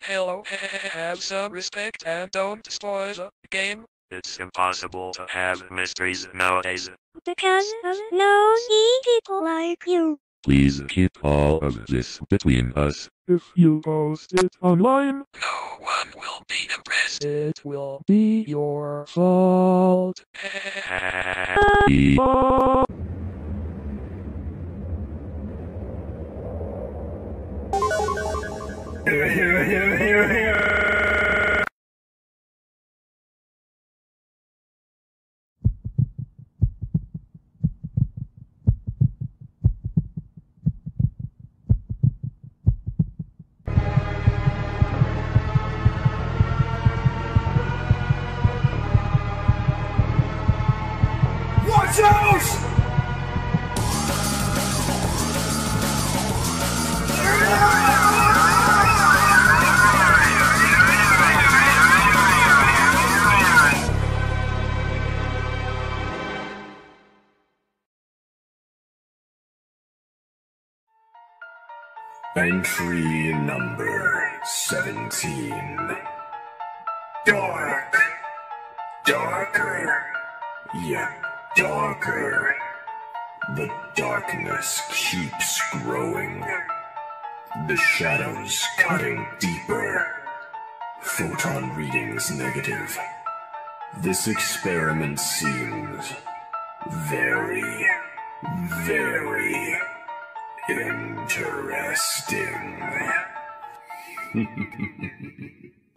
Hello, have some respect and don't spoil the game. It's impossible to have mysteries nowadays. Because of nosy people like you. Please keep all of this between us. If you post it online, No one will be impressed. it will be your fault. Watch out! Entry number 17. Dark. Darker. Yet darker. The darkness keeps growing. The shadows cutting deeper. Photon readings negative. This experiment seems very, very interesting.